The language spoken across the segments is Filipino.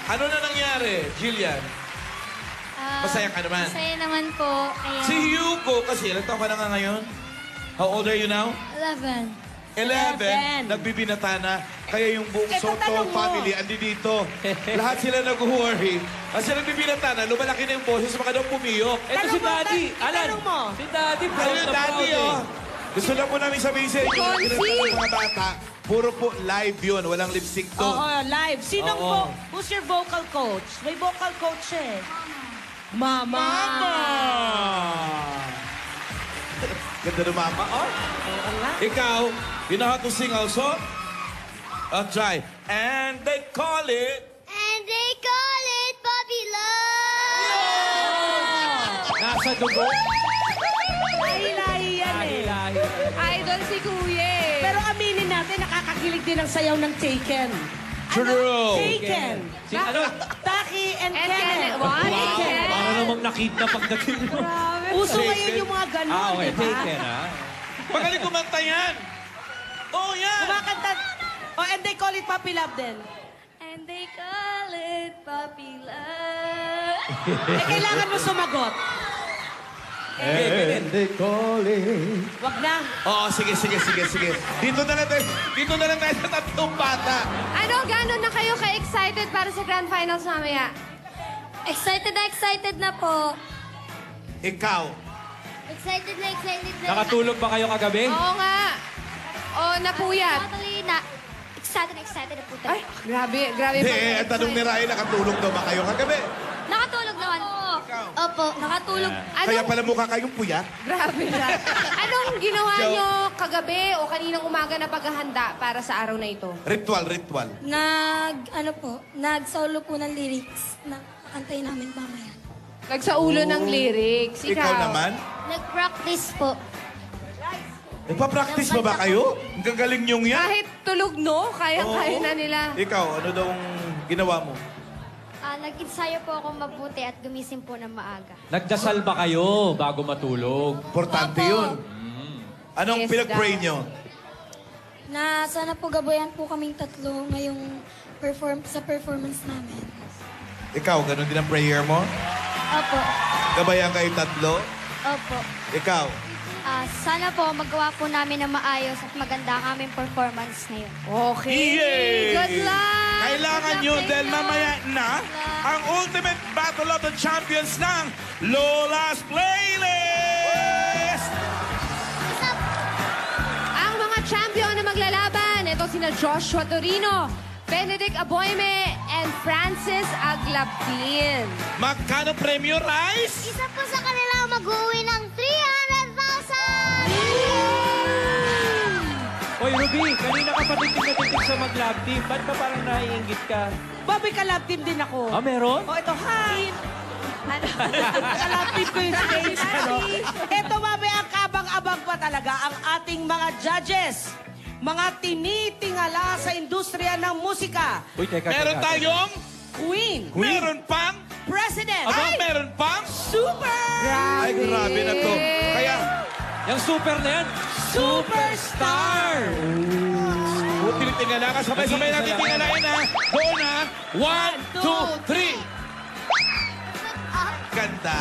Ano na nangyari, Jillian? Masaya ka naman? Masaya naman po. Ayan. Si Hugo, kasi ilang taon ka na nga ngayon? How old are you now? 11. 11. Nagbibinata na. Kaya yung buong Soto family andi dito. Lahat sila nag-worry. Kasi nagbibinata na, lumalaki na yung boses, baka daw pumiyok. Ito si Daddy. Alan, si Daddy. Ayun, Daddy, oh. Gusto lang po namin sabihin sa inyo, ng mga bata, puro po live yun. Walang lip-sync to. Oo, live. Who's your vocal coach? May vocal coach eh. Mama! Ganda ng mama. Oh. Ikaw, you know how to sing also? I'll try. And they call it... And they call it puppy love! Nasa dugo. Lahi-lahi yan eh. Idol si Kuya eh. Pero aminin natin, nakakakilig din ang sayaw ng Taken. True. Taken. Si ano? Taki and Kenneth. Kenneth. Wow. Taken. Para namang nakita pagdating mo. Uso ngayon yung mga ganun, Okay, di ba? Taken, ha? Magaling kumanta yan. Oh, yan. Kumakanta. Oh, and they call it puppy love din. And they call it puppy love. Eh, kailangan mo sumagot. And they call it... Wag na. Oo, sige. Dito na lang tayo sa tatlong bata. Ano, gano'n na kayo ka-excited para sa grand finals mamaya? Excited na po. Ikaw. Excited na. Nakatulog ba kayo kagabi? Oo nga. Oo, napuyat. Actually, excited na po Ay, talaga. grabe Hindi, ang tanong ni Rai, nakatulog daw ba kayo kagabi? Nakatulog naman. Opo, nakatulog. Kaya pala mukha kayong puya. Grabe na. Anong ginawa nyo kagabi o kaninang umaga na paghahanda para sa araw na ito? Ritual. Nag-solo po ng lyrics na antayin namin mamaya. Nagsaulo ng lyrics. Ikaw naman? Nag-practice po. Nagpa-practice ba kayo? Ang gagaling niyong yan. Kahit tulog, no? Kaya na nila. Ikaw, ano daw ang ginawa mo? Nag-ensayo po ako mabuti at gumising po ng maaga. Nagdasal ba kayo bago matulog? Importante Opo. yun. Anong Yes, pinag-pray God. niyo? Na sana po gabayan po kaming tatlo ngayong sa performance namin. Ikaw, ganun din ang prayer mo? Opo. Gabayan kayo tatlo? Opo. Ikaw? Sana po magawa po namin na maayos at maganda ang aming performance ngayon. Okay. Yay! Good luck! Kailangan Good nyo luck sa dahil inyo. mamaya na ang Ultimate Battle of the Champions ng Lola's Playlist! Ang mga champion na maglalaban, ito sina Joshua Torino, Benedict Aboyme, and Francis Aglapin. Magkano premyo, Rice? Isa po sa kanila mag-uwi ng 300,000! Oy, Ruby, kanina ka patitig sa mag-lab team. Ba't ba parang naiingit ka? Bobby, ka-love team din ako. Ah, meron? Oh, ito, hi! Ka-love team ko yung stage, ano? Ito, Bobby, ang kabang-abang pa talaga ang ating mga judges. Mga tinitingala sa industriya ng musika. Uy, teka. Meron tayong Queen. meron pang President. meron pang Super! Ay, grabe na to. Kaya, Yung super na yan, Superstar! tinitingala ka. Sabay-sabay natin tingalain, ha? Go na. 1, 2, 3. Ganda.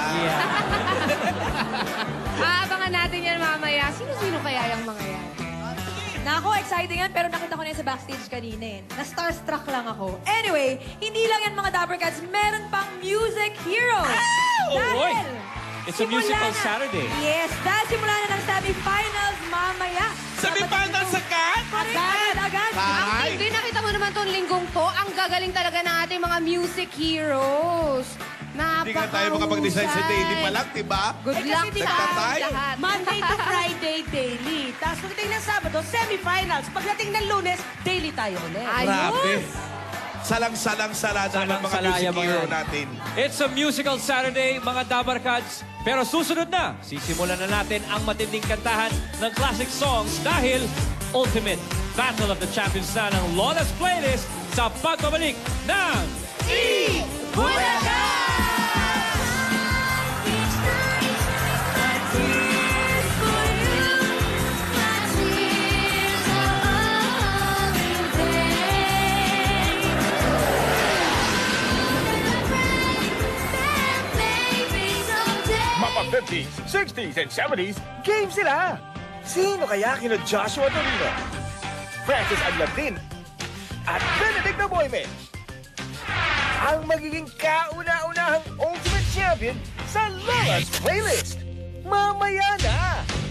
Aabangan natin yan mamaya. Sino-sino kaya yung mga yan? Nako, exciting yan, pero nakita ko na yun sa backstage kanina eh. Na-starstruck lang ako. Anyway, hindi lang yan mga Dapper Cats, meron pang Music Heroes. Oy! It's a simula musical na- Saturday. Yes, dahil simula na ng semi-finals mamaya. Semi-finals agad? Agad. Ang Ay! tingin, nakita mo naman itong linggong to. Ang gagaling talaga ng ating mga music heroes. Hindi nga tayo makapag-design sa daily pa lang, diba? Good Eh, luck kasi sa nagtatay. lahat. Monday to Friday, daily. Tapos pagdating ng Sabado, semi-finals. Pagdating ng Lunes, daily tayo ulit. Grabe. Ayos! Salang-salang salada ng mga Salang-salaya music mga hero yan. natin. It's a musical Saturday, mga Dabar Cats. Pero susunod na, sisimulan na natin ang matinding kantahan ng classic songs dahil Ultimate Battle of the Champions na ng Lola's Playlist sa pagbabalik ng Bulaga! 50s, 60s, and 70s, game sila! Sino kaya kina Joshua Torino, Francis Aglabin, at Benedict Aboyme ang magiging kauna-unahang Ultimate Champion sa Lola's Playlist? Mamaya na!